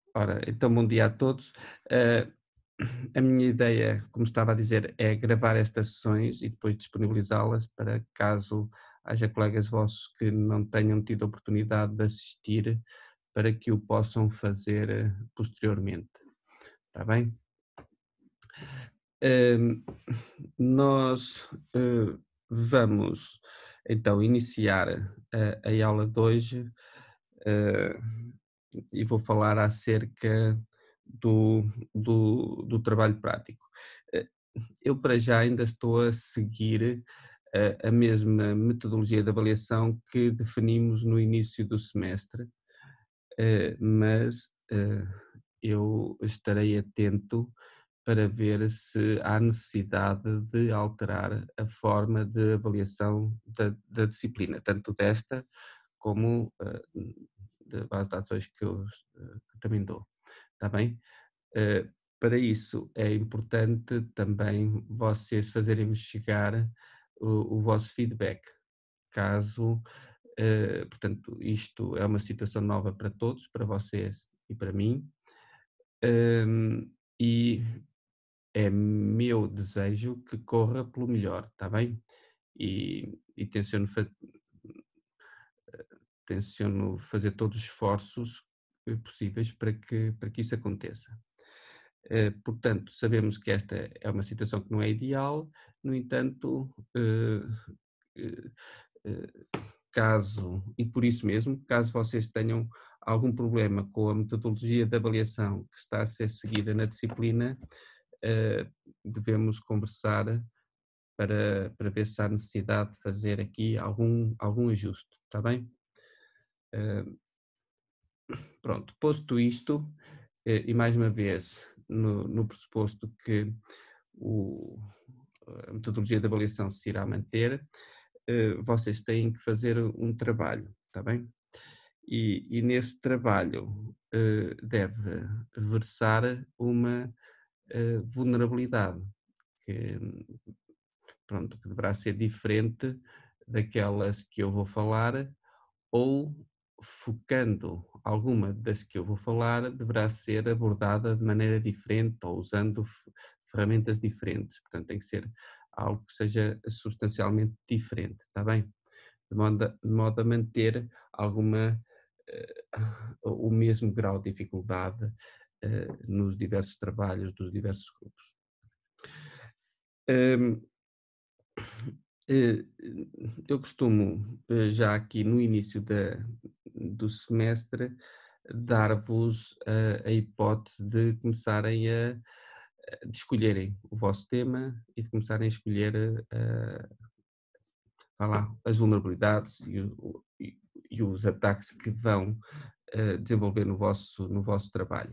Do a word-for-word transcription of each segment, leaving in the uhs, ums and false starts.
Ora, então bom dia a todos. Eh, a minha ideia, como estava a dizer, é gravar estas sessões e depois disponibilizá-las para caso haja colegas vossos que não tenham tido a oportunidade de assistir, para que o possam fazer eh, posteriormente. Está bem? Hum, nós eh, vamos então iniciar a, a aula de hoje eh, e vou falar acerca do, do, do trabalho prático. Eh, Eu, para já, ainda estou a seguir eh, a mesma metodologia de avaliação que definimos no início do semestre, eh, mas eh, eu estarei atento para ver se há necessidade de alterar a forma de avaliação da, da disciplina, tanto desta como eh, da base de dados que eu eh, que também dou. Está bem? Eh, Para isso é importante também vocês fazerem-me chegar o, o vosso feedback, caso, eh, portanto, isto é uma situação nova para todos, para vocês e para mim, hum, e é meu desejo que corra pelo melhor, está bem? E, e tenciono, fa- tenciono fazer todos os esforços eh, possíveis para que, para que isso aconteça. Eh, Portanto, sabemos que esta é uma situação que não é ideal, no entanto, eh, eh, eh, caso, e por isso mesmo, caso vocês tenham algum problema com a metodologia de avaliação que está a ser seguida na disciplina, eh, devemos conversar para, para ver se há necessidade de fazer aqui algum, algum ajuste, está bem? Eh, Pronto, posto isto, eh, e mais uma vez, no, no pressuposto que o, a metodologia de avaliação se irá manter, eh, vocês têm que fazer um trabalho, está bem? E, e nesse trabalho eh, deve versar uma eh, vulnerabilidade, que, pronto, que deverá ser diferente daquelas que eu vou falar, ou focando alguma das que eu vou falar, deverá ser abordada de maneira diferente ou usando f- ferramentas diferentes. Portanto, tem que ser algo que seja substancialmente diferente, está bem? De modo a, de modo a manter alguma, eh, o mesmo grau de dificuldade eh, nos diversos trabalhos dos diversos grupos. Hum, eh, eu costumo, eh, já aqui no início da, do semestre, dar-vos a, a hipótese de começarem a, de escolherem o vosso tema e de começarem a escolher eh, vá lá, as vulnerabilidades e, o- e- e os ataques que vão eh, desenvolver no vosso, no vosso trabalho.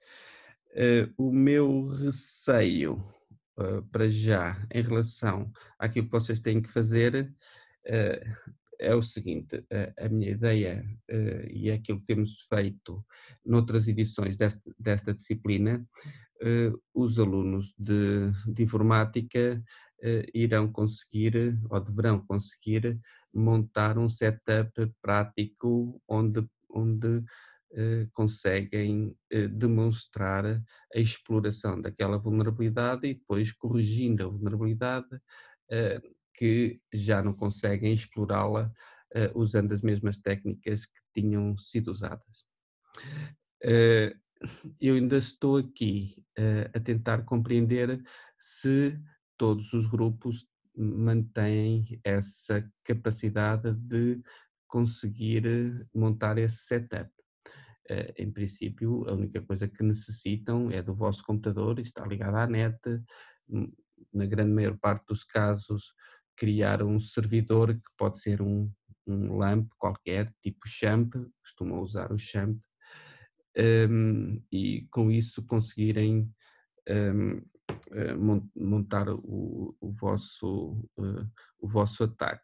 Eh, o meu receio, eh, para já, em relação àquilo que vocês têm que fazer, eh, é o seguinte: a, a minha ideia, eh, e é aquilo que temos feito noutras edições desta, desta disciplina, eh, os alunos de, de informática eh, irão conseguir, ou deverão conseguir, montar um setup prático onde, onde eh, conseguem eh, demonstrar a exploração daquela vulnerabilidade e depois corrigindo a vulnerabilidade, eh, que já não conseguem explorá-la eh, usando as mesmas técnicas que tinham sido usadas. Eh, eu ainda estou aqui eh, a tentar compreender se todos os grupos mantêm essa capacidade de conseguir eh, montar esse setup. Eh, em princípio, a única coisa que necessitam é do vosso computador, está ligado à net, hum, na grande maior parte dos casos, criar um servidor que pode ser um, um LAMP qualquer, tipo XAMPP, costumam usar o XAMPP, hum, e com isso conseguirem hum, eh, mon- montar o, o vosso, eh, o vosso ataque.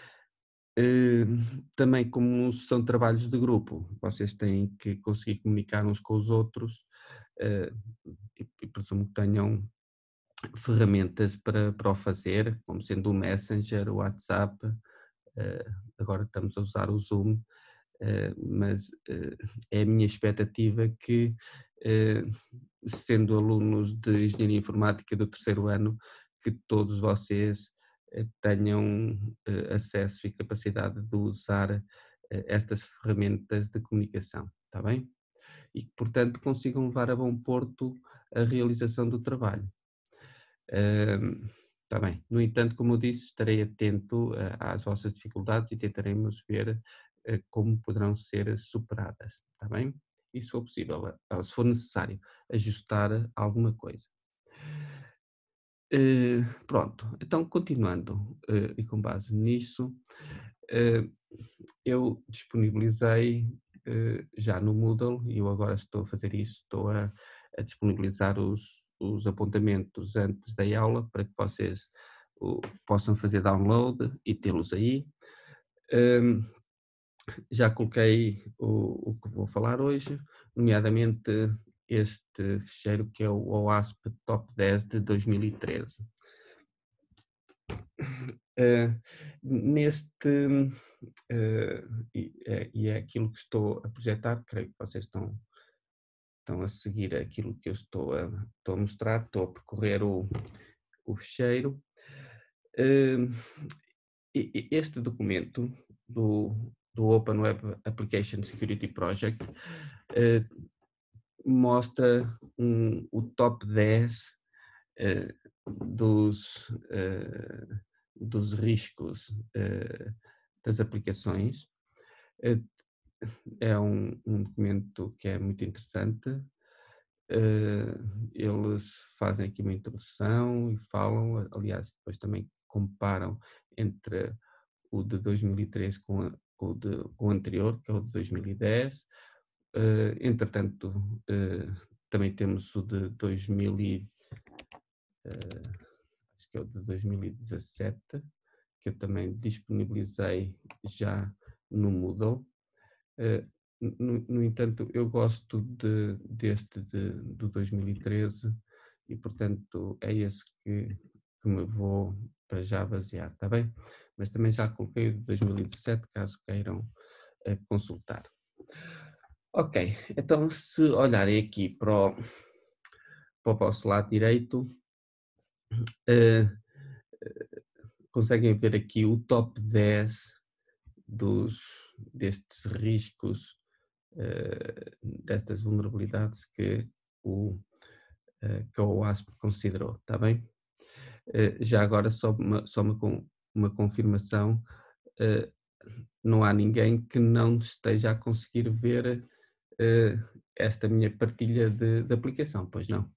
Eh, Também, como são trabalhos de grupo, vocês têm que conseguir comunicar uns com os outros, eh, e, e presumo que tenham ferramentas para, para o fazer, como sendo o Messenger, o WhatsApp, eh, agora estamos a usar o Zoom, eh, mas eh, é a minha expectativa que, eh, sendo alunos de Engenharia Informática do terceiro ano, que todos vocês eh, tenham eh, acesso e capacidade de usar eh, estas ferramentas de comunicação, está bem? E que, portanto, consigam levar a bom porto a realização do trabalho. Está bem. No entanto, como eu disse, estarei atento eh, às vossas dificuldades e tentaremos ver eh, como poderão ser superadas, está bem? E se for possível, eh, se for necessário, ajustar alguma coisa. Eh, pronto, então continuando, eh, e com base nisso, eh, eu disponibilizei eh, já no Moodle, e eu agora estou a fazer isso, estou a, a disponibilizar os, os apontamentos antes da aula para que vocês o, possam fazer download e tê-los aí. Ehm, já coloquei o, o que vou falar hoje, nomeadamente este ficheiro que é o OASP Top dez de dois mil e treze. Uh, neste, uh, e, é, e é aquilo que estou a projetar, creio que vocês estão, estão a seguir aquilo que eu estou a, estou a mostrar, estou a percorrer o, o ficheiro. Uh, e, este documento do, do Open Web Application Security Project uh, mostra um, o top dez uh, dos, uh, dos riscos uh, das aplicações. Uh, é um, um documento que é muito interessante. Uh, eles fazem aqui uma introdução e falam, aliás, depois também comparam entre o de dois mil e três com, a, com, o, de, com o anterior, que é o de dois mil e dez. Uh, entretanto, uh, também temos o de dois mil e, uh, acho que é o de dois mil e dezassete, que eu também disponibilizei já no Moodle. Uh, no, no entanto, eu gosto de, deste de, do dois mil e treze e, portanto, é esse que, que me vou para já basear, está bem? Mas também já coloquei o de dois mil e dezassete, caso queiram uh, consultar. Ok, então se olharem aqui para o, para o vosso lado direito, uh, conseguem ver aqui o top dez dos, destes riscos, uh, destas vulnerabilidades que o, uh, que o OASP considerou, está bem? Uh, já agora só uma, só uma, uma confirmação, uh, não há ninguém que não esteja a conseguir ver uh, esta minha partilha de, de aplicação, pois não?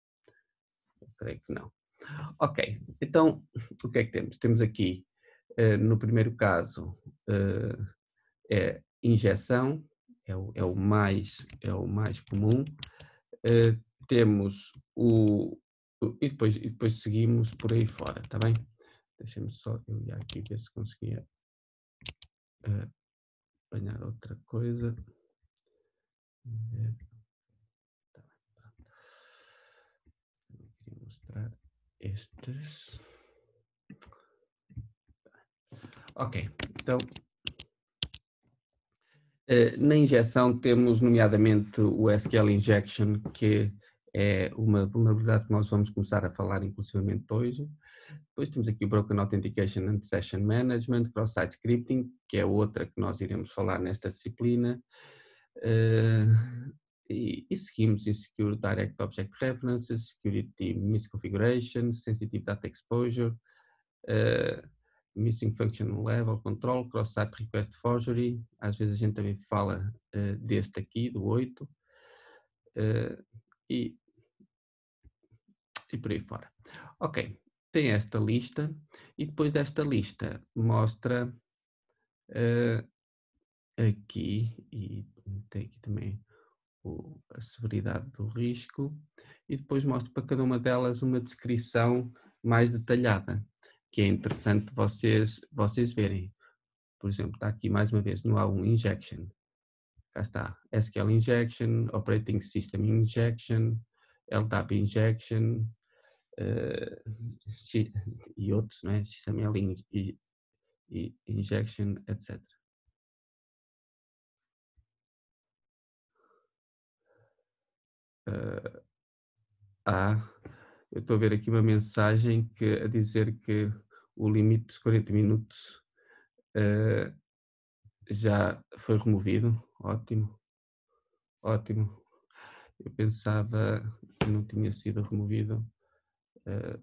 Eu creio que não. Ok, então o que é que temos? Temos aqui, uh, no primeiro caso, uh, é injeção, é o, é o, mais, é o mais comum. Uh, temos o, o e, depois, e depois seguimos por aí fora, está bem? Deixem-me só, eu ia aqui ver se conseguia uh, apanhar outra coisa. Tá bem, queria mostrar estes. Ok, então na injeção temos nomeadamente o S Q L Injection, que é uma vulnerabilidade que nós vamos começar a falar inclusivamente hoje. Depois temos aqui o Broken Authentication and Session Management, Cross-Site Scripting, que é outra que nós iremos falar nesta disciplina. Uh, e, e seguimos em Secure Direct Object References, Security Misconfiguration, Sensitive Data Exposure, uh, Missing Functional Level Control, Cross-Site Request Forgery, às vezes a gente também fala uh, deste aqui, do oito, uh, e, e por aí fora. Ok, tem esta lista, e depois desta lista mostra uh, aqui, e tem aqui também o, a severidade do risco, e depois mostra para cada uma delas uma descrição mais detalhada, que é interessante vocês, vocês verem. Por exemplo, está aqui mais uma vez no A um Injection, cá está, S Q L Injection, Operating System Injection, L D A P Injection, uh, e outros, não é? X M L in, e, e Injection, etcétera. Uh, ah, eu estou a ver aqui uma mensagem que, a dizer que o limite dos quarenta minutos uh, já foi removido. Ótimo, ótimo. Eu pensava que não tinha sido removido. Uh,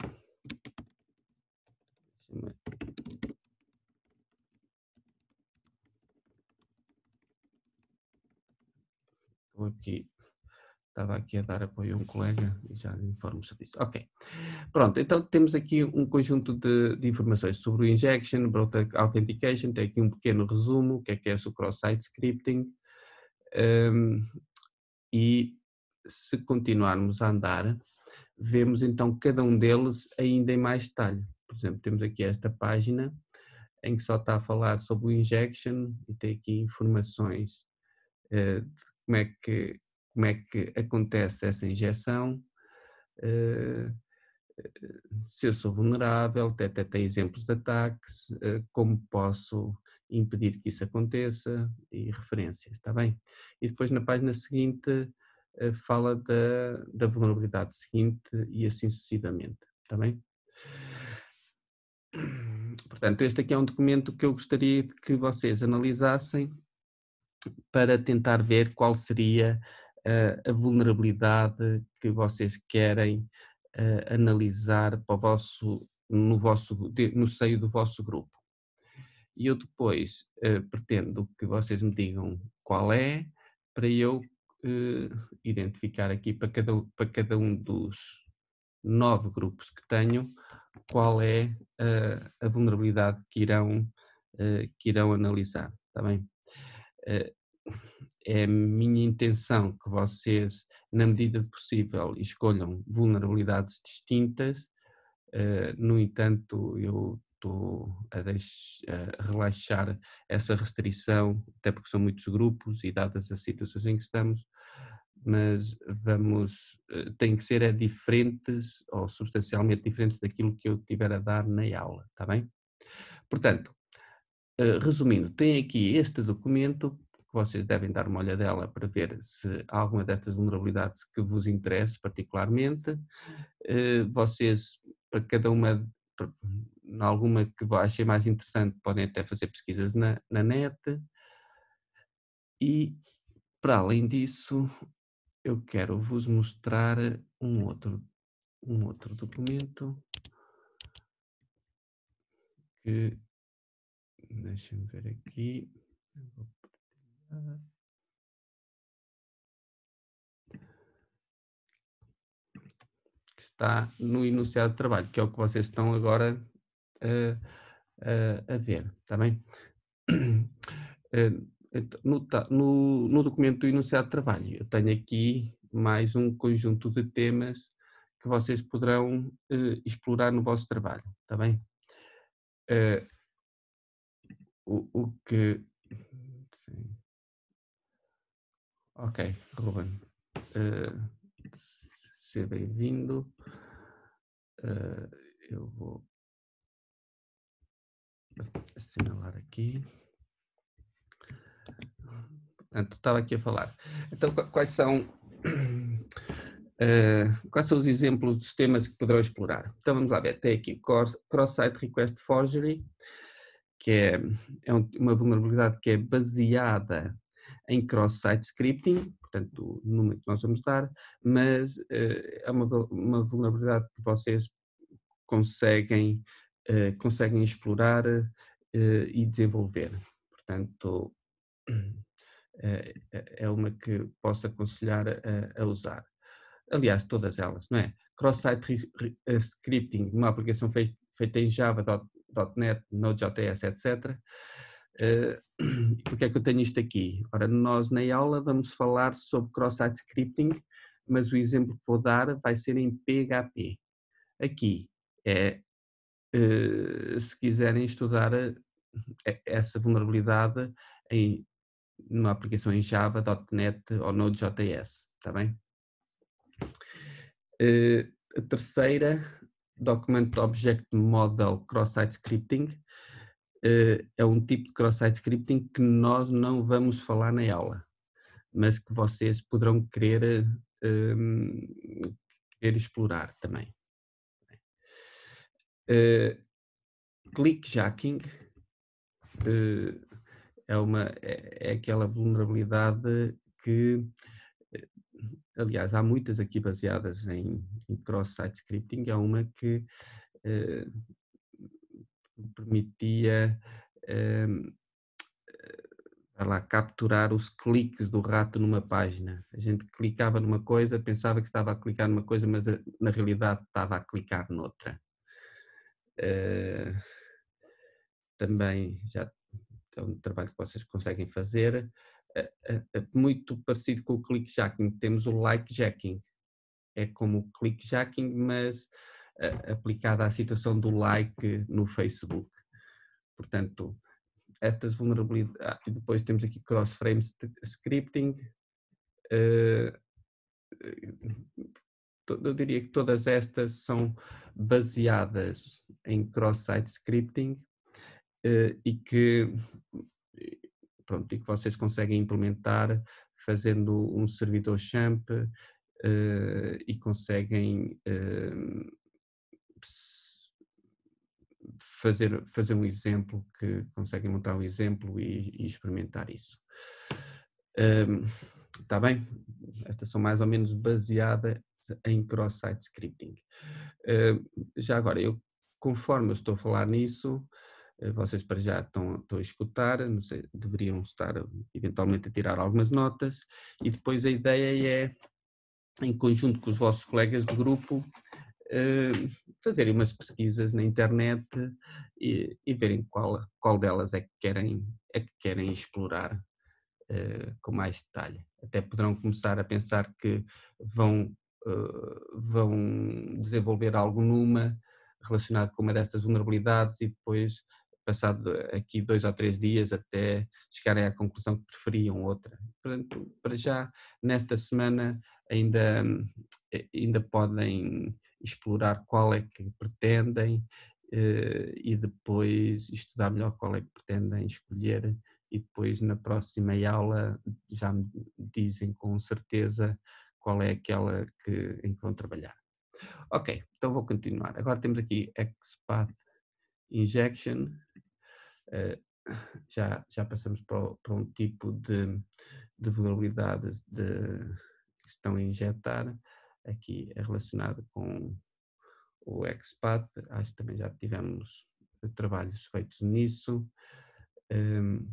Estou aqui, estava aqui a dar apoio a um colega e já lhe informo sobre isso. Ok. Pronto, então temos aqui um conjunto de, de informações sobre o injection, broad authentication, tem aqui um pequeno resumo, o que é que é o cross-site scripting, um, e se continuarmos a andar, vemos então cada um deles ainda em mais detalhe. Por exemplo, temos aqui esta página em que só está a falar sobre o injection e tem aqui informações uh, de como é que, como é que acontece essa injeção, uh, se eu sou vulnerável, até, até tem exemplos de ataques, como posso impedir que isso aconteça e referências, está bem? E depois na página seguinte fala da, da vulnerabilidade seguinte e assim sucessivamente, está bem? Portanto, este aqui é um documento que eu gostaria de que vocês analisassem para tentar ver qual seria uh, a vulnerabilidade que vocês querem uh, analisar para o vosso, no, vosso, no seio do vosso grupo. E eu depois uh, pretendo que vocês me digam qual é, para eu uh, identificar aqui para cada, para cada um dos nove grupos que tenho, qual é uh, a vulnerabilidade que irão, uh, que irão analisar, está bem? Uh, é a minha intenção que vocês, na medida do possível, escolham vulnerabilidades distintas. Uh, no entanto, eu estou a, a relaxar essa restrição, até porque são muitos grupos e dadas as situações em que estamos, mas vamos, uh, tem que ser é, diferentes ou substancialmente diferentes daquilo que eu tiver a dar na aula, está bem? Portanto, uh, resumindo, tem aqui este documento que vocês devem dar uma olhadela para ver se há alguma destas vulnerabilidades que vos interesse particularmente. Vocês, para cada uma, para, alguma que achem mais interessante, podem até fazer pesquisas na, na net. E, para além disso, eu quero vos mostrar um outro, um outro documento que, deixem-me ver aqui, que está no enunciado de trabalho, que é o que vocês estão agora a, a, a ver, está bem? No, no, no documento do enunciado de trabalho, eu tenho aqui mais um conjunto de temas que vocês poderão uh, explorar no vosso trabalho, está bem? Uh, o, o que... Sim. Ok, Ruben, uh, seja bem-vindo. Uh, eu vou assinalar aqui. Portanto, estava aqui a falar. Então, quais são, uh, quais são os exemplos dos temas que poderão explorar? Então, vamos lá ver. Tem aqui Cross-Site Request Forgery, que é, é uma vulnerabilidade que é baseada em cross-site scripting, portanto, o número que nós vamos dar, mas uh, é uma, uma vulnerabilidade que vocês conseguem, uh, conseguem explorar uh, e desenvolver. Portanto, é uma que posso aconselhar a, a usar. Aliás, todas elas, não é? Cross-site scripting, uma aplicação feita, feita em Java, .NET, Node.js, etcétera. Uh, porque é que eu tenho isto aqui? Ora, nós na aula vamos falar sobre cross-site scripting, mas o exemplo que vou dar vai ser em P H P. Aqui é, uh, se quiserem estudar essa vulnerabilidade em numa aplicação em Java, .NET ou Node.js, está bem? Uh, a terceira, Document Object Model Cross-Site Scripting, uh, é um tipo de cross-site scripting que nós não vamos falar na aula, mas que vocês poderão querer hum, querer explorar também. Uh, clickjacking uh, é, uma, é, é aquela vulnerabilidade que, aliás, há muitas aqui baseadas em, em cross-site scripting. Há uma que uh, permitia uh, lá, capturar os cliques do rato numa página. A gente clicava numa coisa, pensava que estava a clicar numa coisa, mas na realidade estava a clicar noutra. Uh, também já é um trabalho que vocês conseguem fazer. Uh, uh, muito parecido com o clickjacking, temos o likejacking. É como o clickjacking, mas uh, aplicado à situação do like no Facebook. Portanto, estas vulnerabilidades, ah, e depois temos aqui cross-frame scripting. Uh, eu diria que todas estas são baseadas em cross-site scripting uh, e que pronto, e que vocês conseguem implementar fazendo um servidor champ uh, e conseguem uh, fazer, fazer um exemplo, que conseguem montar um exemplo e, e experimentar isso. Um, está bem? Estas são mais ou menos baseadas em cross-site scripting. Uh, já agora, eu, conforme eu estou a falar nisso, vocês para já estão, estão a escutar, não sei, deveriam estar eventualmente a tirar algumas notas, e depois a ideia é, em conjunto com os vossos colegas de grupo, fazerem umas pesquisas na internet e, e verem qual, qual delas é que querem, é que querem explorar com mais detalhe. Até poderão começar a pensar que vão, vão desenvolver algo numa relacionado com uma destas vulnerabilidades e depois, passado aqui dois ou três dias, até chegarem à conclusão que preferiam outra. Portanto, para já, nesta semana, ainda, ainda podem explorar qual é que pretendem e depois estudar melhor qual é que pretendem escolher, e depois na próxima aula já me dizem com certeza qual é aquela que, em que vão trabalhar. Ok, então vou continuar. Agora temos aqui XPath Injection. Uh, já, já passamos para, para um tipo de, de vulnerabilidades de, que estão a injetar. Aqui é relacionado com o XPath. Acho que também já tivemos trabalhos feitos nisso. Um,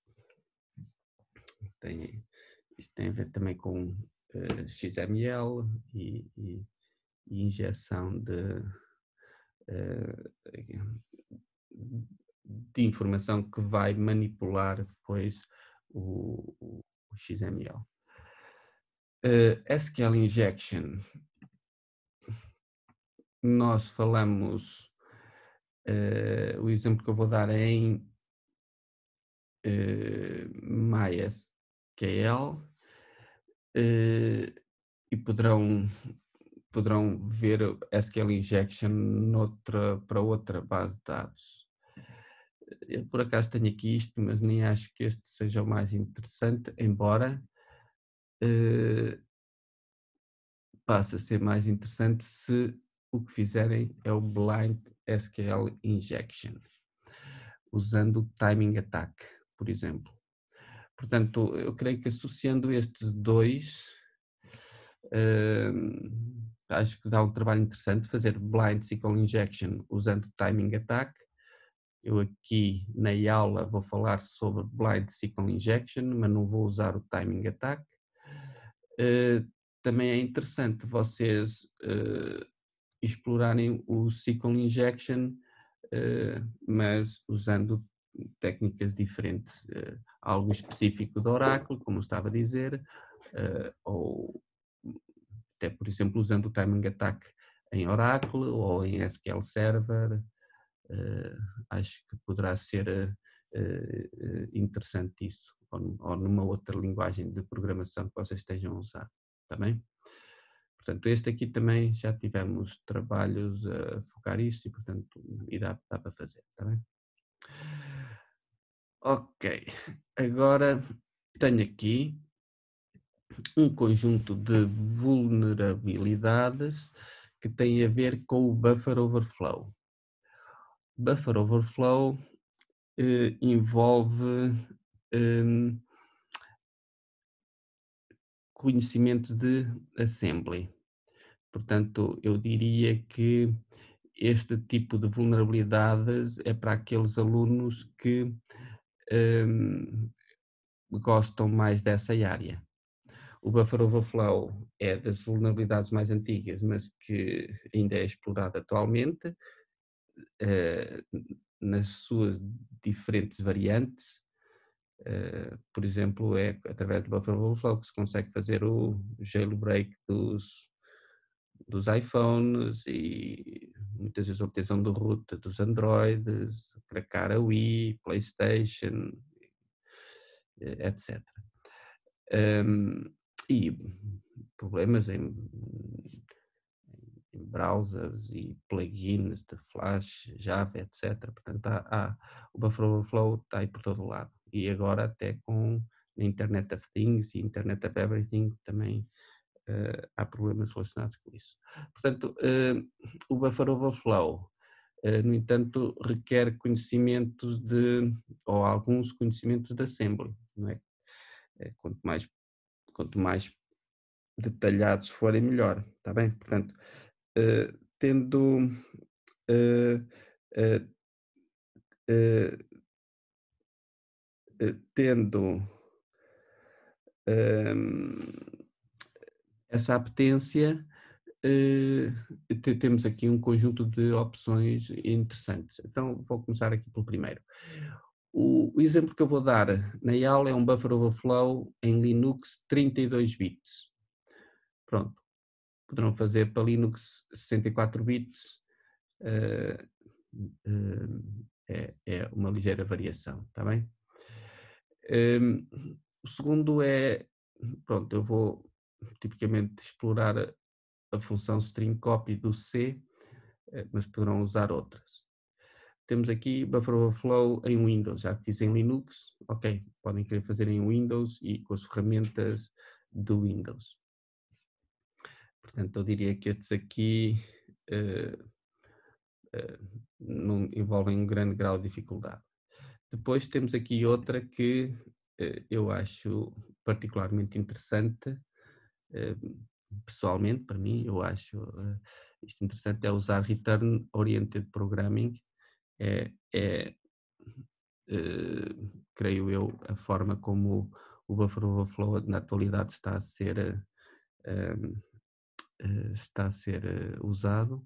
tem, isto tem a ver também com uh, X M L e, e, e injeção de, uh, de informação que vai manipular depois o, o, o X M L. Uh, S Q L Injection, nós falamos, uh, o exemplo que eu vou dar é em uh, MySQL, uh, e poderão, poderão ver S Q L Injection noutra, para outra base de dados. Eu por acaso tenho aqui isto, mas nem acho que este seja o mais interessante, embora uh, passe a ser mais interessante se o que fizerem é o Blind S Q L Injection, usando o Timing Attack, por exemplo. Portanto, eu creio que associando estes dois, uh, acho que dá um trabalho interessante fazer Blind S Q L Injection usando o Timing Attack. Eu aqui na aula vou falar sobre Blind S Q L Injection, mas não vou usar o Timing Attack. Uh, também é interessante vocês uh, explorarem o S Q L Injection, uh, mas usando técnicas diferentes. Uh, algo específico do Oracle, como eu estava a dizer, uh, ou até, por exemplo, usando o Timing Attack em Oracle ou em S Q L Server. Uh, acho que poderá ser uh, interessante isso, ou, ou numa outra linguagem de programação que vocês estejam a usar, está bem? Portanto, este aqui também já tivemos trabalhos a focar isso e, portanto, e dá, dá para fazer, está bem? Ok, agora tenho aqui um conjunto de vulnerabilidades que tem a ver com o buffer overflow. Buffer overflow eh, envolve hum, conhecimento de assembly. Portanto, eu diria que este tipo de vulnerabilidades é para aqueles alunos que hum, gostam mais dessa área. O buffer overflow é das vulnerabilidades mais antigas, mas que ainda é explorado atualmente, eh, nas suas diferentes variantes. Uh, por exemplo, é através do buffer overflow que se consegue fazer o jailbreak dos, dos iPhones e muitas vezes a obtenção do root dos Androids, cracar a Wii, PlayStation, etcétera. Um, e problemas em, em browsers e plugins de Flash, Java, etcétera. Portanto, há, há, o buffer overflow está aí por todo lado. E agora até com a Internet of Things e Internet of Everything também uh, há problemas relacionados com isso. Portanto, uh, o buffer overflow, uh, no entanto, requer conhecimentos de, ou alguns conhecimentos de assembly, não é? É, quanto mais, quanto mais detalhados forem, melhor, está bem? Portanto, uh, tendo uh, uh, uh, uh, tendo uh, essa apetência, uh, temos aqui um conjunto de opções interessantes. Então vou começar aqui pelo primeiro. O, o exemplo que eu vou dar na aula é um buffer overflow em Linux trinta e dois bits. Pronto, poderão fazer para Linux sessenta e quatro bits, uh, uh, é, é uma ligeira variação, está bem? Um, o segundo é, pronto, eu vou tipicamente explorar a, a função string copy do C, mas poderão usar outras. Temos aqui buffer overflow em Windows, já que fiz em Linux, ok, podem querer fazer em Windows e com as ferramentas do Windows. Portanto, eu diria que estes aqui uh, uh, não envolvem um grande grau de dificuldade. Depois temos aqui outra que uh, eu acho particularmente interessante, uh, pessoalmente, para mim, eu acho uh, isto interessante, é usar Return Oriented Programming. É, é uh, creio eu, a forma como o buffer overflow na atualidade está a ser, uh, uh, está a ser uh, usado.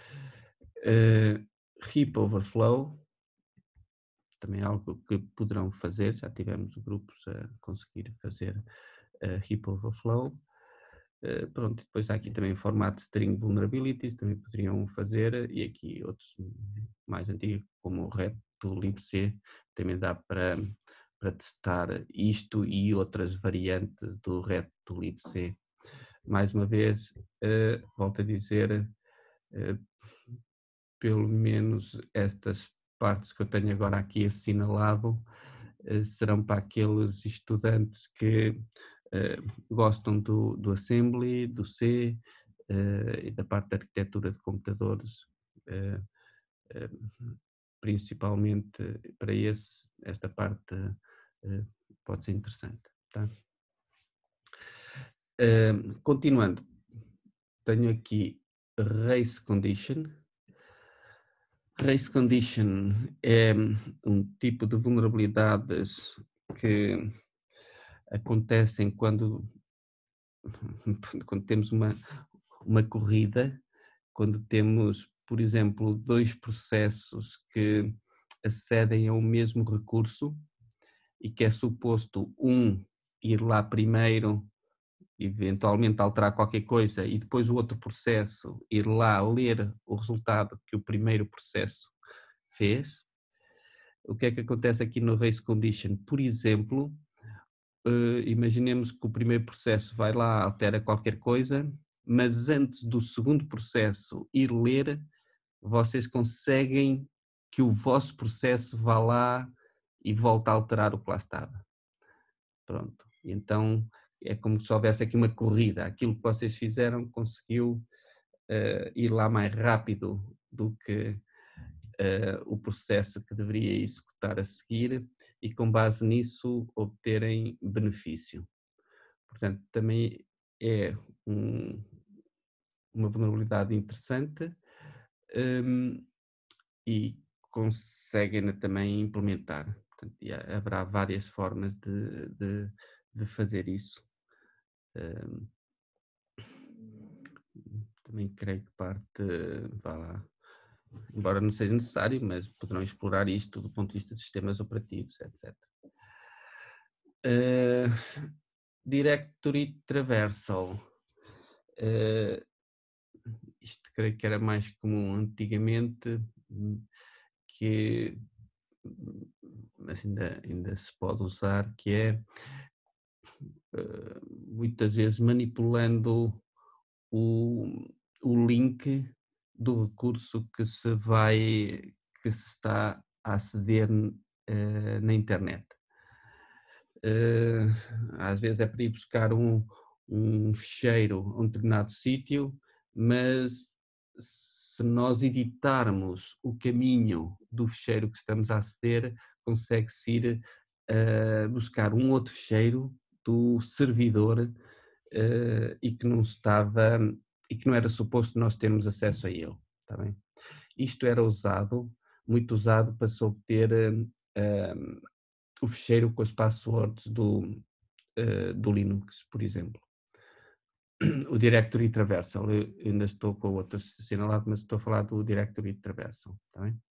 Uh, heap overflow, também é algo que poderão fazer, já tivemos grupos a conseguir fazer uh, heap overflow. Uh, pronto, depois há aqui também formato string vulnerabilities, também poderiam fazer, e aqui outros mais antigos, como o ret do libc, também dá para, para testar isto e outras variantes do ret do libc. Mais uma vez, uh, volto a dizer, uh, pelo menos estas partes que eu tenho agora aqui assinalado uh, serão para aqueles estudantes que Uh, gostam do, do assembly, do C uh, e da parte da arquitetura de computadores, uh, uh, principalmente para esse, esta parte uh, pode ser interessante. Tá? Uh, continuando, tenho aqui race condition. Race condition é um tipo de vulnerabilidades que acontecem quando quando temos uma, uma corrida, quando temos, por exemplo, dois processos que acedem ao mesmo recurso e que é suposto um ir lá primeiro, eventualmente alterar qualquer coisa, e depois o outro processo ir lá ler o resultado que o primeiro processo fez. O que é que acontece aqui no race condition? Por exemplo, Uh, imaginemos que o primeiro processo vai lá, altera qualquer coisa, mas antes do segundo processo ir ler, vocês conseguem que o vosso processo vá lá e volte a alterar o que lá estava. Pronto. Então, é como se houvesse aqui uma corrida, aquilo que vocês fizeram conseguiu uh, ir lá mais rápido do que uh, o processo que deveria executar a seguir e com base nisso obterem benefício. Portanto, também é um, uma vulnerabilidade interessante um, e conseguem também implementar. Portanto, haverá várias formas de, de, de fazer isso. Um, também creio que parte, vá lá, embora não seja necessário, mas poderão explorar isto do ponto de vista de sistemas operativos, etcétera. Uh, Directory Traversal. Uh, isto creio que era mais comum antigamente, que mas ainda, ainda se pode usar, que é uh, muitas vezes manipulando o, o link do recurso que se vai, que se está a aceder uh, na internet. Uh, às vezes é para ir buscar um, um ficheiro a um determinado sítio, mas se nós editarmos o caminho do ficheiro que estamos a aceder, consegue-se ir uh, buscar um outro ficheiro do servidor uh, e que não estava, e que não era suposto nós termos acesso a ele, está bem? Isto era usado, muito usado para se obter uh, o ficheiro com as passwords do, uh, do Linux, por exemplo. O Directory Traversal, eu ainda estou com o outro assinalado, mas estou a falar do Directory Traversal, está bem?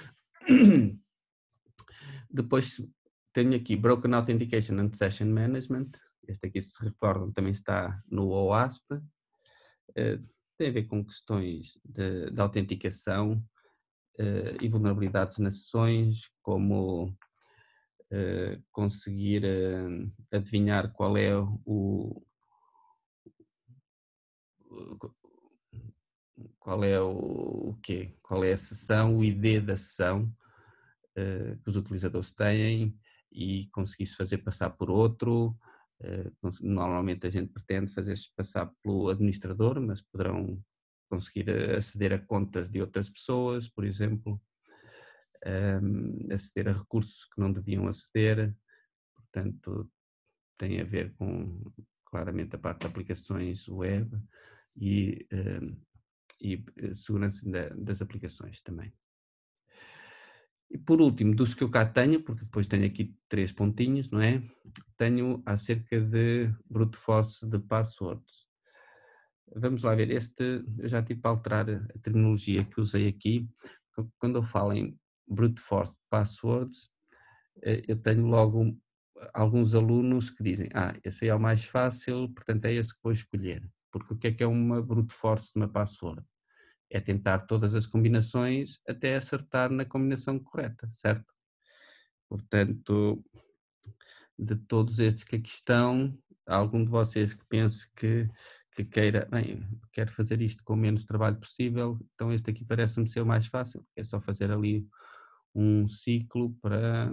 Depois tenho aqui Broken Authentication and Session Management, este aqui, se recordam, também está no OWASP, uh, tem a ver com questões de, de autenticação uh, e vulnerabilidades nas sessões, como uh, conseguir uh, adivinhar qual é o qual é o, o quê? Qual é a sessão, o I D da sessão uh, que os utilizadores têm e conseguir-se fazer passar por outro. Uh, normalmente a gente pretende fazer-se passar pelo administrador, mas poderão conseguir aceder a contas de outras pessoas, por exemplo, um, aceder a recursos que não deviam aceder. Portanto, tem a ver com, claramente, a parte de aplicações web e, um, e segurança das aplicações também. E por último, dos que eu cá tenho, porque depois tenho aqui três pontinhos, não é? Tenho acerca de brute force de passwords. Vamos lá ver, este, eu já tive para alterar a terminologia que usei aqui. Quando eu falo em brute force de passwords, eu tenho logo alguns alunos que dizem, ah, esse aí é o mais fácil, portanto é esse que vou escolher. Porque o que é que é uma brute force de uma password? É tentar todas as combinações até acertar na combinação correta, certo? Portanto, de todos estes que aqui estão, há algum de vocês que pense que, que queira, bem, quero fazer isto com o menos trabalho possível, então este aqui parece-me ser o mais fácil, é só fazer ali um ciclo para,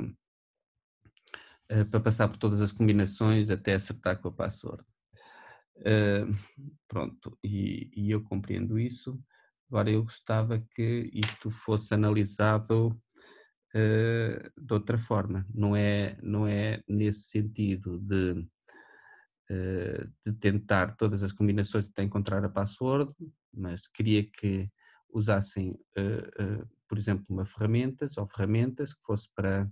para passar por todas as combinações até acertar com a password. Uh, pronto, e, e eu compreendo isso. Agora eu gostava que isto fosse analisado uh, de outra forma, não é, não é nesse sentido de, uh, de tentar todas as combinações até encontrar a password, mas queria que usassem, uh, uh, por exemplo, uma ferramenta ou ferramentas que fosse para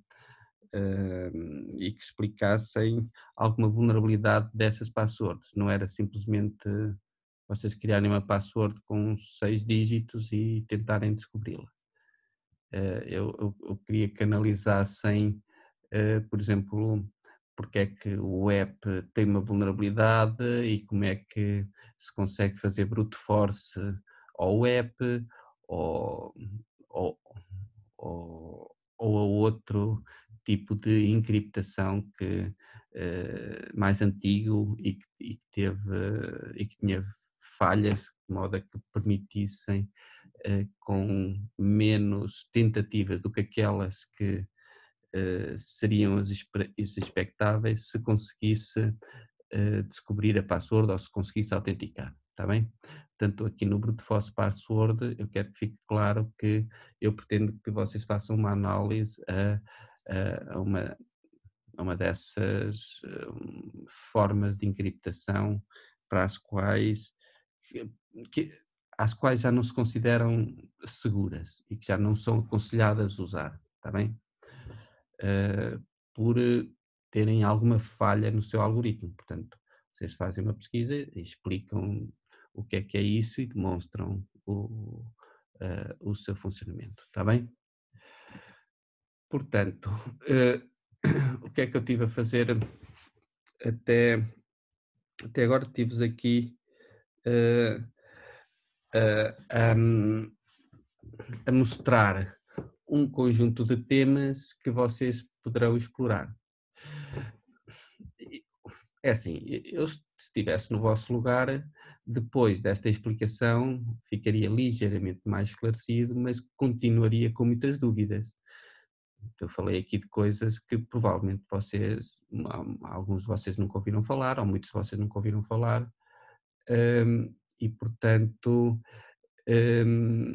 Uh, e que explicassem alguma vulnerabilidade dessas passwords. Não era simplesmente vocês criarem uma password com seis dígitos e tentarem descobri-la. Uh, eu, eu, eu queria que analisassem, uh, por exemplo, porque é que o app tem uma vulnerabilidade e como é que se consegue fazer brute force ao app ou, ou, ou, ou a outro tipo de encriptação que uh, mais antigo e que, e que teve uh, e que tinha falhas de modo a que permitissem uh, com menos tentativas do que aquelas que uh, seriam as, as expectáveis se conseguisse uh, descobrir a password ou se conseguisse autenticar, está bem? Portanto, aqui no Brute Force Password, eu quero que fique claro que eu pretendo que vocês façam uma análise a, a, a uma, a uma dessas um, formas de encriptação para as quais, que, que, às quais já não se consideram seguras e que já não são aconselhadas usar, está bem? Uh, por terem alguma falha no seu algoritmo. Portanto, vocês fazem uma pesquisa e explicam o que é que é isso e demonstram o, uh, o seu funcionamento, está bem? Portanto, uh, o que é que eu tive a fazer até, até agora? Tive-vos aqui uh, uh, um, a mostrar um conjunto de temas que vocês poderão explorar. É assim, eu se estivesse no vosso lugar, depois desta explicação, ficaria ligeiramente mais esclarecido, mas continuaria com muitas dúvidas. Eu falei aqui de coisas que provavelmente vocês, alguns de vocês nunca ouviram falar, ou muitos de vocês nunca ouviram falar, um, e portanto um,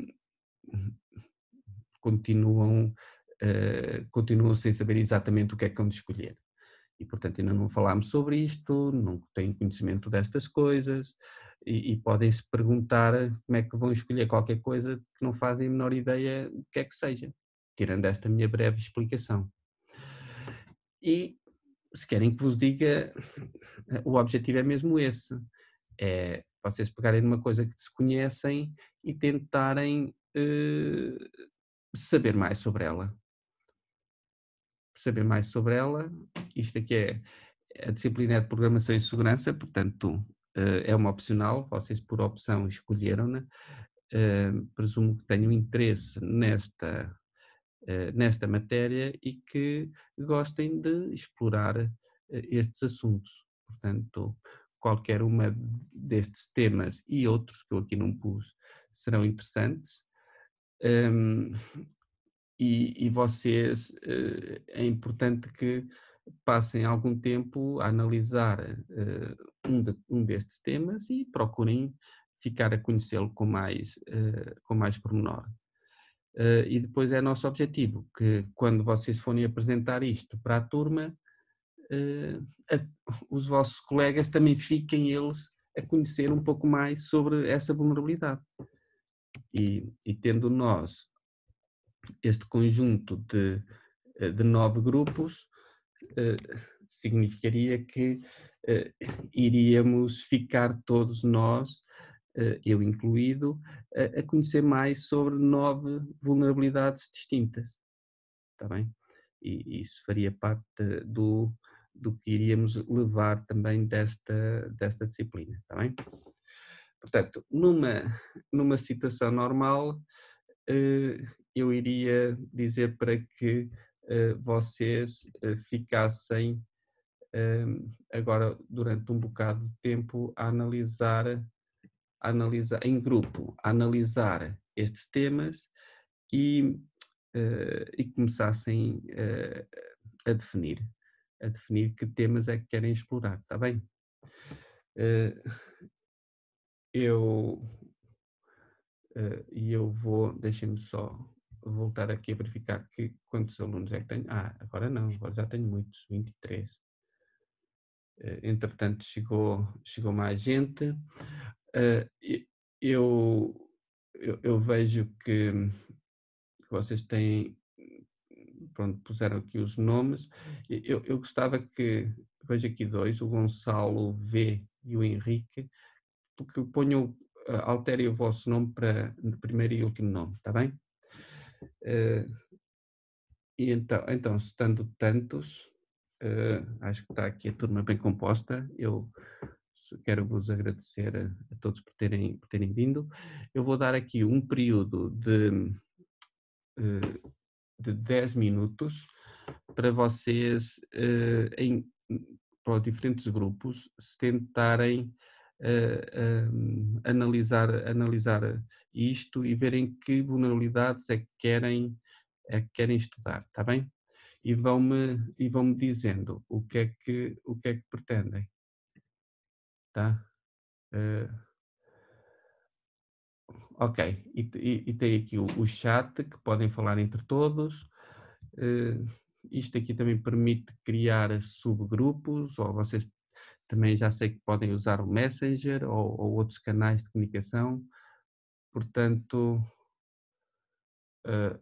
continuam, uh, continuam sem saber exatamente o que é que hão de escolher. E, portanto, ainda não falámos sobre isto, não têm conhecimento destas coisas e, e podem-se perguntar como é que vão escolher qualquer coisa que não fazem a menor ideia do que é que seja, tirando esta minha breve explicação. E, se querem que vos diga, o objetivo é mesmo esse, é vocês pegarem numa coisa que desconhecem e tentarem uh, saber mais sobre ela. Saber mais sobre ela, isto aqui é a disciplina é de Programação e Segurança, portanto é uma opcional, vocês por opção escolheram-na, presumo que tenham interesse nesta, nesta matéria e que gostem de explorar estes assuntos, portanto qualquer uma destes temas e outros que eu aqui não pus serão interessantes. Um, E, e vocês, é importante que passem algum tempo a analisar um, de, um destes temas e procurem ficar a conhecê-lo com mais, com mais pormenor. E depois é nosso objetivo que quando vocês forem apresentar isto para a turma, os vossos colegas também fiquem eles a conhecer um pouco mais sobre essa vulnerabilidade. E, e tendo nós este conjunto de, de nove grupos, eh, significaria que eh, iríamos ficar todos nós, eh, eu incluído, a, a conhecer mais sobre nove vulnerabilidades distintas, está bem? E isso faria parte do, do que iríamos levar também desta, desta disciplina, está bem? Portanto, numa, numa situação normal, eu iria dizer para que vocês ficassem agora durante um bocado de tempo a analisar, a analisar em grupo, a analisar estes temas e, e começassem a definir, a definir que temas é que querem explorar, está bem? Eu e eu vou, deixem-me só voltar aqui a verificar que, quantos alunos é que tenho. Ah, agora não, agora já tenho muitos, vinte e três. Entretanto, chegou, chegou mais gente. Eu, eu, eu vejo que, que vocês têm, pronto, puseram aqui os nomes. Eu, eu gostava que, vejo aqui dois, o Gonçalo V e o Henrique, porque ponham, alterem o vosso nome para primeiro e último nome, está bem? Uh, e então, então, estando tantos, uh, acho que está aqui a turma bem composta, eu quero vos agradecer a, a todos por terem, por terem vindo. Eu vou dar aqui um período de, uh, de dez minutos para vocês, uh, em, para os diferentes grupos, se tentarem uh, um, analisar, analisar isto e verem que vulnerabilidades é que querem é que querem estudar, está bem? E vão-me e vão-me dizendo o que é que o que é que pretendem. tá? Eh, ok, e, te- e- e tem aqui o, o chat que podem falar entre todos. Eh, isto aqui também permite criar subgrupos, ou vocês também já sei que podem usar o Messenger ou, ou outros canais de comunicação. Portanto, eh,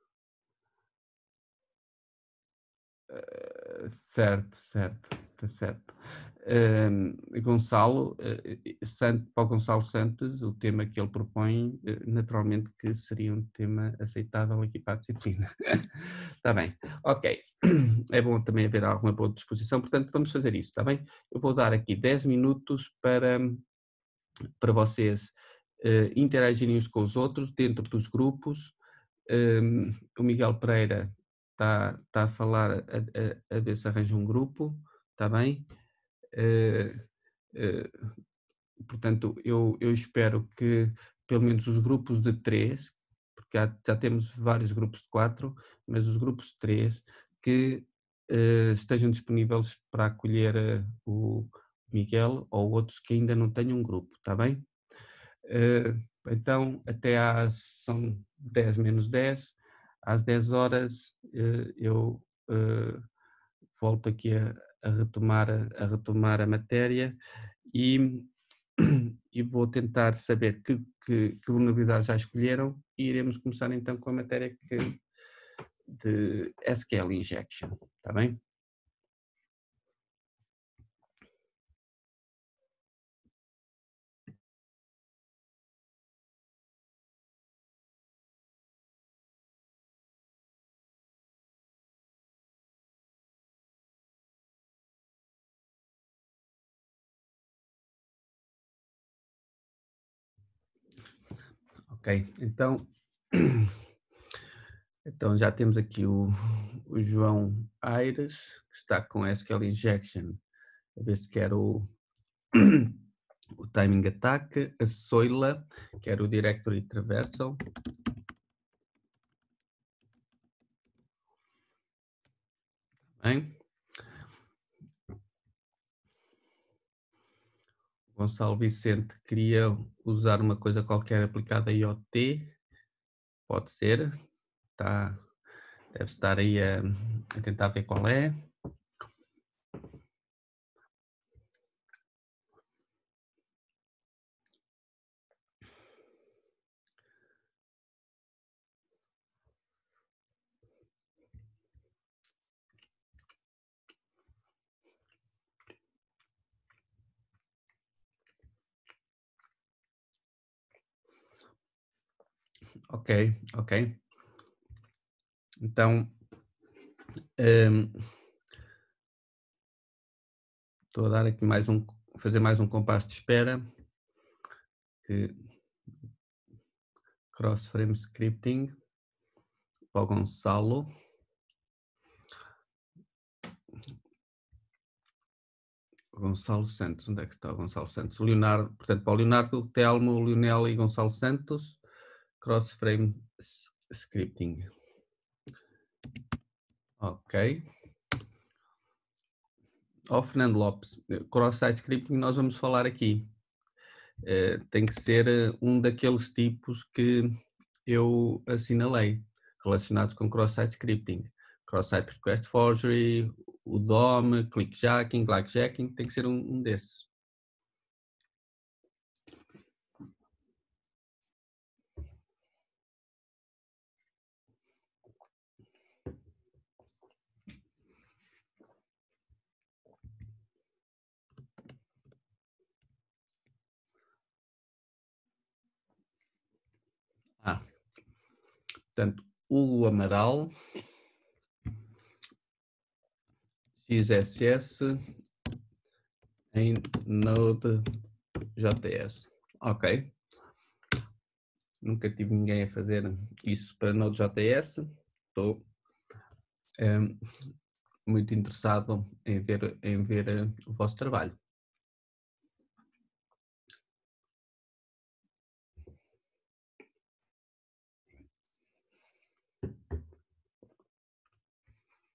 eh, certo, certo, está certo. Ehm, Gonçalo, eh, eh, Sant- para o Gonçalo Santos, o tema que ele propõe, eh, naturalmente que seria um tema aceitável aqui para a disciplina. Está bem, ok. É bom também haver alguma boa disposição, portanto vamos fazer isso, está bem? Eu vou dar aqui dez minutos para, para vocês eh, interagirem uns com os outros dentro dos grupos. Um, o Miguel Pereira está tá a falar a, a, a ver se arranja um grupo, está bem? Uh, uh, portanto, eu, eu espero que pelo menos os grupos de três, porque há, já temos vários grupos de quatro, mas os grupos de três que uh, estejam disponíveis para acolher uh, o Miguel ou outros que ainda não tenham um grupo, está bem? Uh, então, até às, são dez menos dez, às dez horas uh, eu uh, volto aqui a, a, retomar, a retomar a matéria e, e vou tentar saber que, que, que vulnerabilidades já escolheram e iremos começar então com a matéria que, de S Q L Injection, está bem? Ok, então, então já temos aqui o, o João Aires, que está com S Q L Injection, a ver se quer o, o Timing Attack, a Soila, que era o Directory Traversal. Bem? Gonçalo Vicente queria usar uma coisa qualquer aplicada a I o T, pode ser, tá, deve estar aí a, a tentar ver qual é. Ok, ok. Então, um, estou a dar aqui mais um, fazer mais um compasso de espera, que cross-frame scripting, para o Gonçalo. Gonçalo Santos, onde é que está o Gonçalo Santos? O Leonardo, portanto, para o Leonardo, Telmo, Leonel e Gonçalo Santos, cross-frame scripting. Ok. Ó, oh, Fernando Lopes, cross-site scripting nós vamos falar aqui. Uh, tem que ser uh, um daqueles tipos que eu assinalei, relacionados com cross-site scripting. Cross-site request forgery, o D O M, clickjacking, blackjacking, tem que ser um, um desses. Ah, portanto, Hugo Amaral, X S S em Node.js. Ok. Nunca tive ninguém a fazer isso para Node.js. Estou um, muito interessado em ver, em ver uh, o vosso trabalho.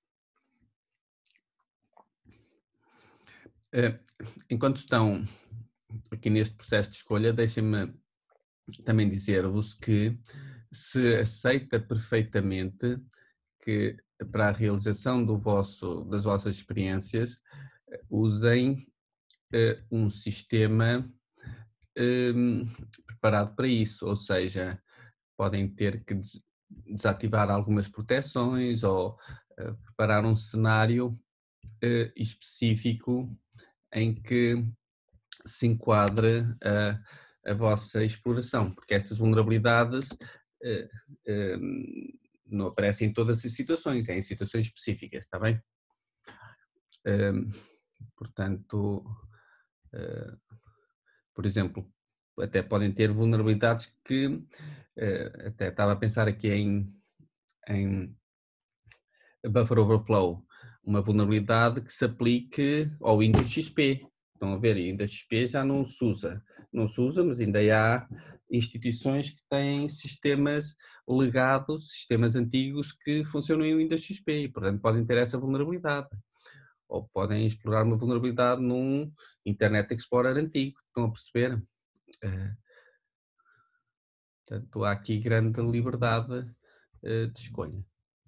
Uh, enquanto estão aqui neste processo de escolha, deixem-me também dizer-vos que se aceita perfeitamente que para a realização do vosso, das vossas experiências usem uh, um sistema um, preparado para isso, ou seja, podem ter que des desativar algumas proteções ou uh, preparar um cenário uh, específico em que se enquadre a, a vossa exploração, porque estas vulnerabilidades uh, uh, não aparecem em todas as situações, é em situações específicas, está bem? Uh, portanto, uh, por exemplo, até podem ter vulnerabilidades que, uh, até estava a pensar aqui em, em buffer overflow, uma vulnerabilidade que se aplique ao Windows X P. Estão a ver, e Windows X P já não se usa, não se usa, mas ainda há instituições que têm sistemas legados, sistemas antigos que funcionam em Windows X P e, portanto, podem ter essa vulnerabilidade. Ou podem explorar uma vulnerabilidade num Internet Explorer antigo, estão a perceber? Portanto, há aqui grande liberdade de escolha.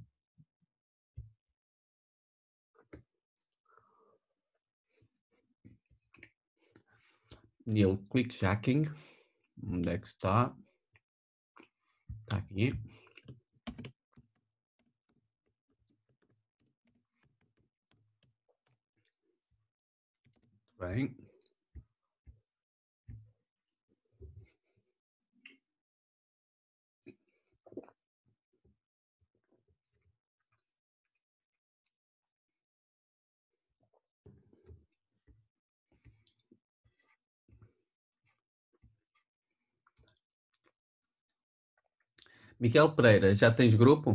Nele clickjacking, onde é que está? Está aqui. Bem. Miguel Pereira, já tens grupo?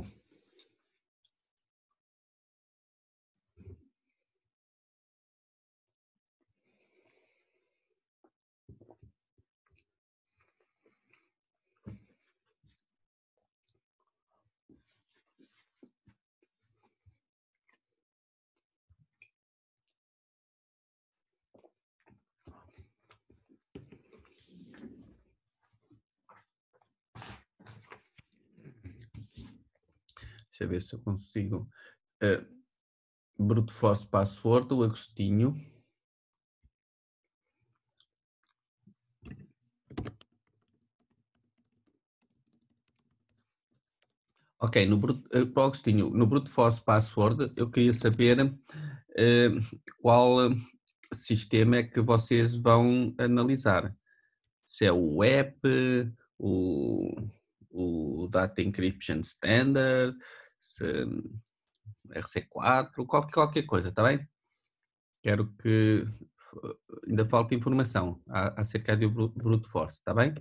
Deixa eu ver se eu consigo. Uh, Brute Force Password, o Agostinho. Ok, no Brute, uh, para o Agostinho, no Brute Force Password, eu queria saber uh, qual sistema é que vocês vão analisar. Se é o app, o, o Data Encryption Standard, se, R C quatro, qualquer, qualquer coisa, está bem? Quero que ainda falta informação acerca do Brute Force, está bem?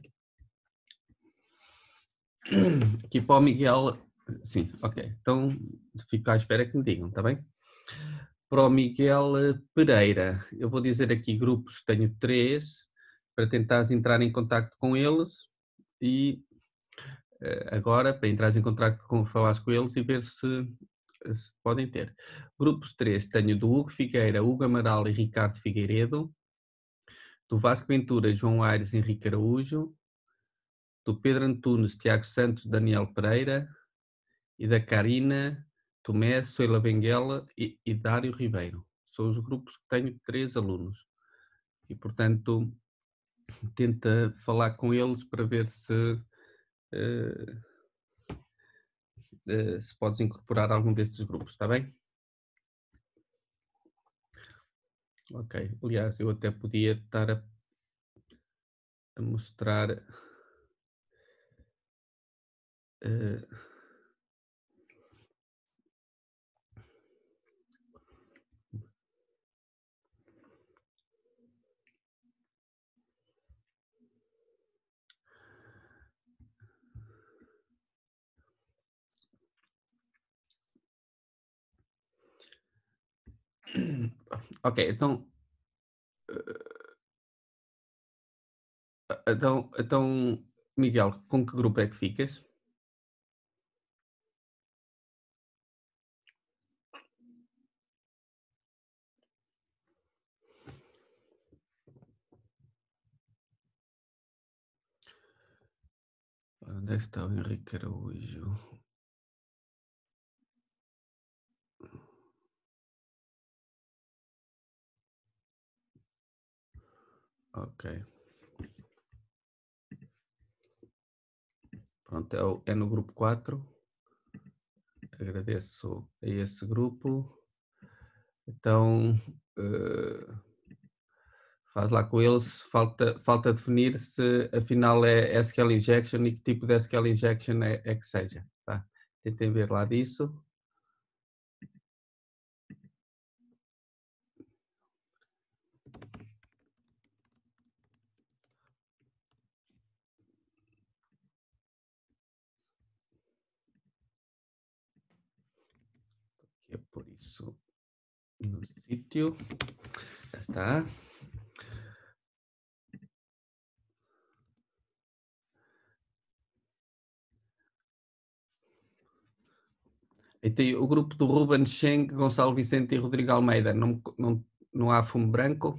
Aqui para o Miguel, sim, ok. Então fico à espera que me digam, está bem? Para o Miguel Pereira, eu vou dizer aqui grupos, tenho três, para tentares entrar em contato com eles e agora para entrar em contato com, falares com eles e ver se, se podem ter. Grupos três, tenho do Hugo Figueira, Hugo Amaral e Ricardo Figueiredo, do Vasco Ventura, João Aires e Henrique Araújo, do Pedro Antunes, Tiago Santos, Daniel Pereira e da Karina, Tomé, Soila Benguela e, e Dário Ribeiro. São os grupos que tenho três alunos e, portanto, tenta falar com eles para ver se, uh, uh, se podes incorporar algum destes grupos, está bem? Ok, aliás, eu até podia estar a, a mostrar... Uh, ok, então... Então, então, Miguel, com que grupo é que ficas? Onde é que está o Henrique Araújo? Ok. Pronto, é, o- é no grupo quatro. Agradeço a esse grupo. Então, eh, faz lá com eles. Falta, falta definir se afinal é S Q L injection e que tipo de S Q L injection é, é que seja. Tá? Tentem ver lá disso. É por isso no sítio. Já está. E tem o grupo do Ruben Schenck, Gonçalo Vicente e Rodrigo Almeida. Não, não, não há fumo branco?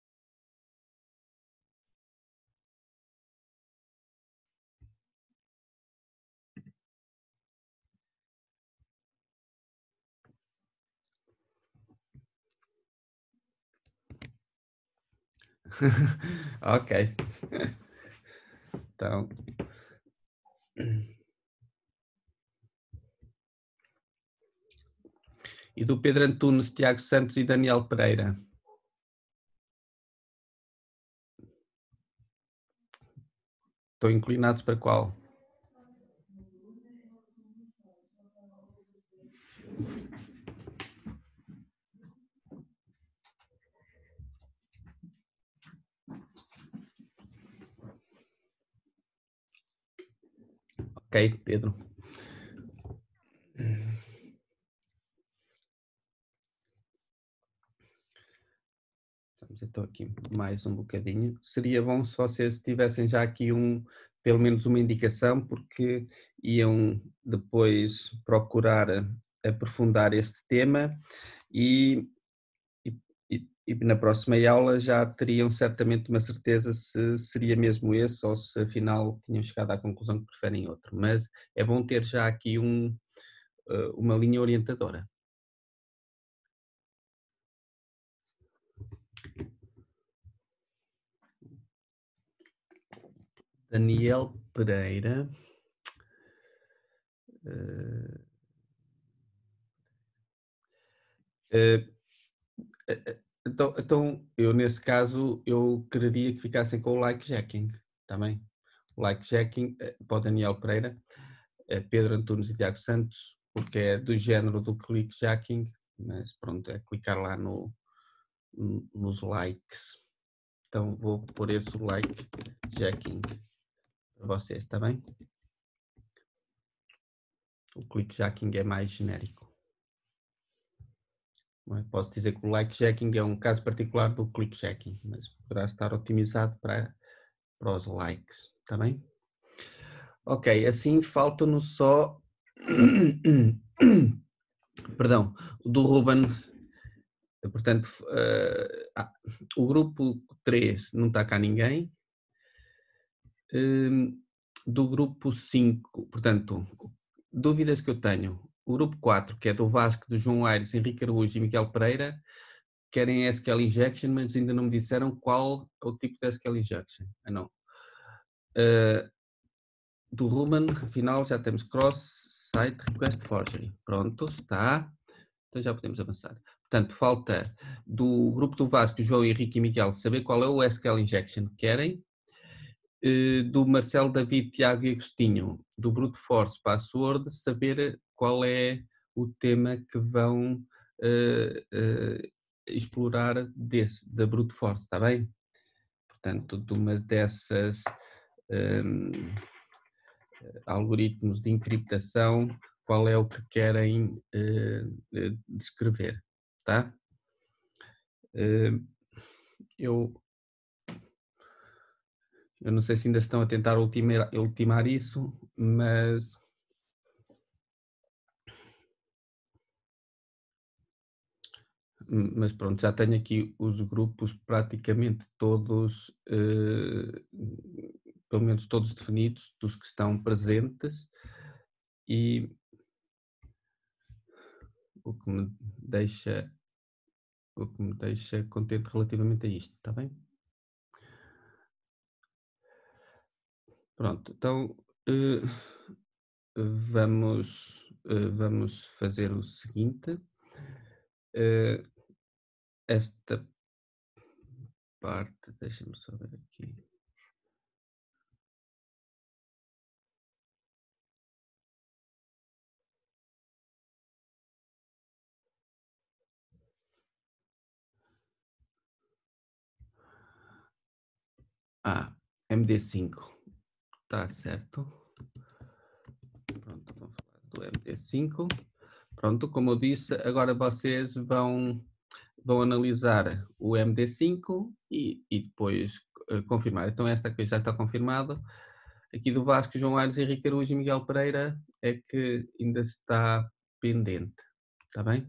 Ok. Então. E do Pedro Antunes, Tiago Santos e Daniel Pereira. Estão inclinados para qual? Ok, Pedro. Estamos então aqui mais um bocadinho. Seria bom se vocês tivessem já aqui um, pelo menos uma indicação, porque iam depois procurar aprofundar este tema e, e, e na próxima aula já teriam certamente uma certeza se seria mesmo esse ou se afinal tinham chegado à conclusão que preferem outro. Mas é bom ter já aqui um, uma linha orientadora. Daniel Pereira. Uh, uh, então, então, eu nesse caso, eu quereria que ficassem com o like jacking, também. O like jacking uh, para o Daniel Pereira, uh, Pedro Antunes e Tiago Santos, porque é do género do click jacking, mas pronto, é clicar lá no, nos likes. Então vou pôr esse like jacking para vocês, está bem? O clickjacking é mais genérico. Posso dizer que o likejacking é um caso particular do clickjacking, mas poderá estar otimizado para, para os likes, está bem? Ok, assim falta-nos só, perdão, do Ruben, portanto, uh, ah, o grupo três não está cá ninguém, uh, do grupo cinco, portanto, dúvidas que eu tenho, o grupo quatro, que é do Vasco, do João Aires, Henrique Araújo e Miguel Pereira, querem S Q L injection, mas ainda não me disseram qual é o tipo de S Q L injection. Ah, não. Uh, do Ruben, afinal, já temos cross-site request forgery. Pronto, está. Então já podemos avançar. Portanto, falta do grupo do Vasco, João, Henrique e Miguel saber qual é o S Q L injection que querem. Uh, do Marcelo, David, Tiago e Agostinho, do Brute Force Password, saber qual é o tema que vão uh, uh, explorar desse, da Brute Force, está bem? Portanto, de uma dessas um, algoritmos de encriptação, qual é o que querem uh, descrever, tá? Uh, eu, eu não sei se ainda estão a tentar ultimar, ultimar isso, mas mas pronto, já tenho aqui os grupos praticamente todos, eh, pelo menos todos definidos, dos que estão presentes, e o que me deixa o que me deixa contente relativamente a isto, está bem? Pronto, então, eh, vamos, eh, vamos fazer o seguinte, eh, esta parte, deixa-me só ver aqui. Ah, M D cinco, está certo. Pronto, vamos falar do M D cinco. Pronto, como eu disse, agora vocês vão, vão analisar o M D cinco e, e depois uh, confirmar. Então esta aqui já está confirmada. Aqui do Vasco, João Aires, Henrique Araújo e Miguel Pereira é que ainda está pendente. Está bem?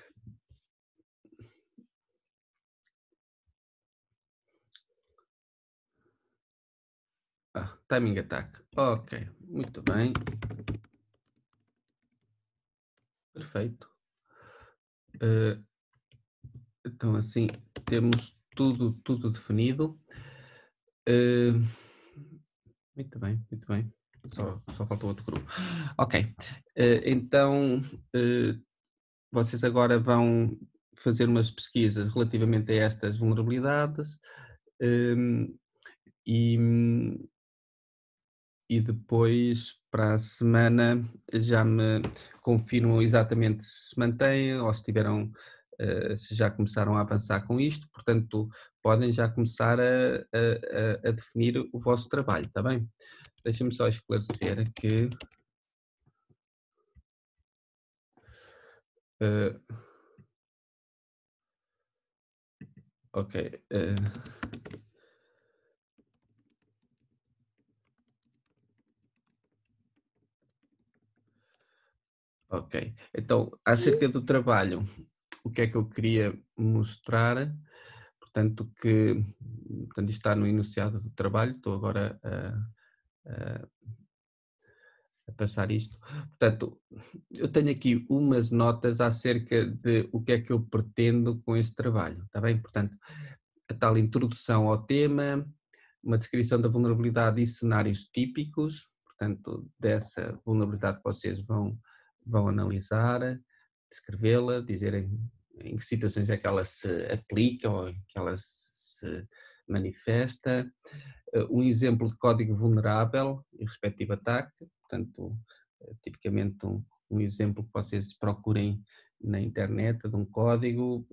Ah, timing attack. Ok, muito bem. Perfeito. Uh, então assim temos tudo, tudo definido. Uh, muito bem, muito bem. Só, só faltou outro grupo. Ok. Uh, então uh, vocês agora vão fazer umas pesquisas relativamente a estas vulnerabilidades. Um, e, e depois para a semana já me confirmam exatamente se se mantêm ou se tiveram, uh, se já começaram a avançar com isto, portanto podem já começar a, a, a definir o vosso trabalho, está bem? Deixem-me só esclarecer que uh, ok, uh, ok, então acerca do trabalho, o que é que eu queria mostrar? Portanto, que portanto, isto está no enunciado do trabalho, estou agora a, a, a passar isto. Portanto, eu tenho aqui umas notas acerca de o que é que eu pretendo com este trabalho, está bem? Portanto, a tal introdução ao tema, uma descrição da vulnerabilidade e cenários típicos, portanto, dessa vulnerabilidade que vocês vão, vão analisar, descrevê-la, dizerem em que situações é que ela se aplica ou em que ela se manifesta, um exemplo de código vulnerável e respectivo ataque, portanto, tipicamente um, um exemplo que vocês procurem na internet de um código.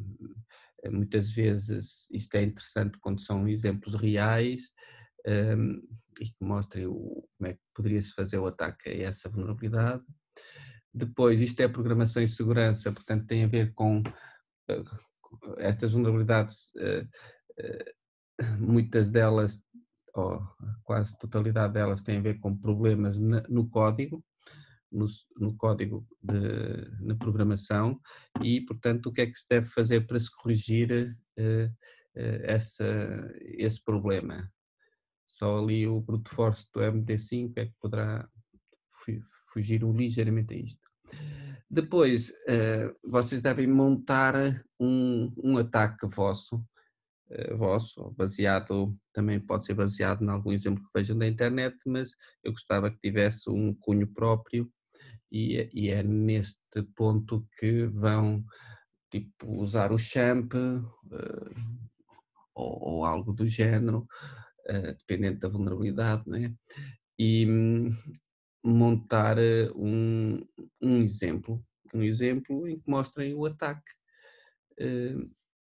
Muitas vezes isto é interessante quando são exemplos reais um, e que mostrem o, como é que poderia-se fazer o ataque a essa vulnerabilidade. Depois, isto é programação e segurança, portanto tem a ver com uh, estas vulnerabilidades, uh, uh, muitas delas, ou quase totalidade delas, têm a ver com problemas na, no código, no, no código de, na programação e, portanto, o que é que se deve fazer para se corrigir uh, uh, essa, esse problema. Só ali o brute force do M D cinco é que poderá fugir ligeiramente a isto. Depois, uh, vocês devem montar um, um ataque vosso, uh, vosso, baseado, também pode ser baseado em algum exemplo que vejam da internet, mas eu gostava que tivesse um cunho próprio e, é, e é neste ponto que vão tipo usar o champ uh, ou, ou algo do género, uh, dependendo da vulnerabilidade, né? E um, montar um, um exemplo, um exemplo em que mostrem o ataque uh,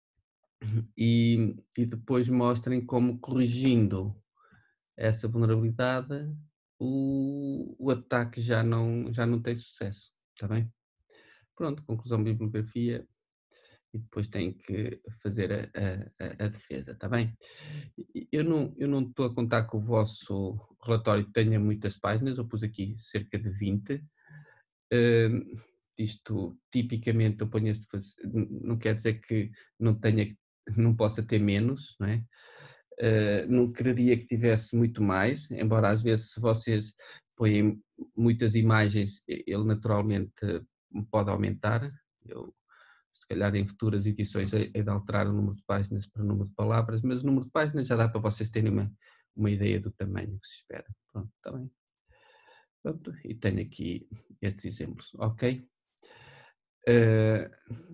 e, e depois mostrem como corrigindo essa vulnerabilidade o, o ataque já não, já não tem sucesso, está bem? Pronto, conclusão de bibliografia e depois tem que fazer a, a, a defesa, está bem? Eu não, eu não estou a contar que o vosso relatório tenha muitas páginas, eu pus aqui cerca de vinte. Uh, isto, tipicamente, eu ponho este, não quer dizer que não tenha, não possa ter menos, não é? Eh, não quereria que tivesse muito mais, embora às vezes se vocês põem muitas imagens, e ele naturalmente pode aumentar. Eu, se calhar em futuras edições hei hei de alterar o número de páginas para o número de palavras, mas o número de páginas já dá para vocês terem uma uma ideia do tamanho que se espera. Pronto, está bem. Pronto, e tenho aqui estes exemplos, ok? Eh,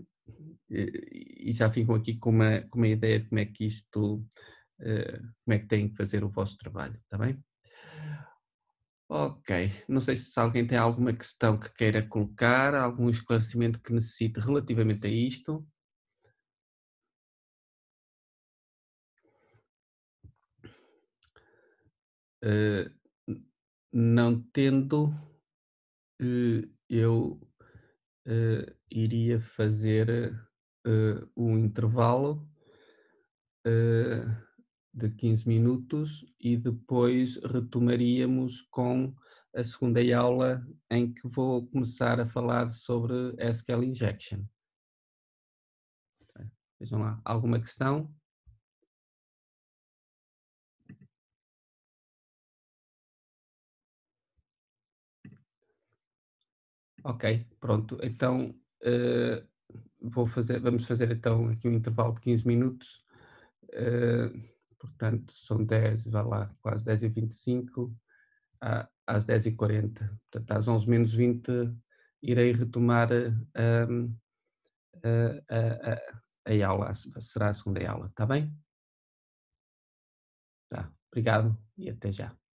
e e já ficam aqui com uma com uma ideia de como é que isto, eh, como é que têm que fazer o vosso trabalho, está bem? Ok, não sei se alguém tem alguma questão que queira colocar, algum esclarecimento que necessite relativamente a isto. Eh, n não tendo, eh, eu, eh, iria fazer, eh, um intervalo, eh, de quinze minutos e depois retomaríamos com a segunda aula em que vou começar a falar sobre S Q L Injection. Vejam lá, alguma questão? Ok, pronto. Então, eh, vou fazer vamos fazer então aqui um intervalo de quinze minutos, eh, portanto são dez, vá lá, quase dez e vinte e cinco, a às dez e quarenta, portanto às onze menos vinte irei retomar, a a a a a aula, será a segunda aula, está bem? Tá, obrigado e até já.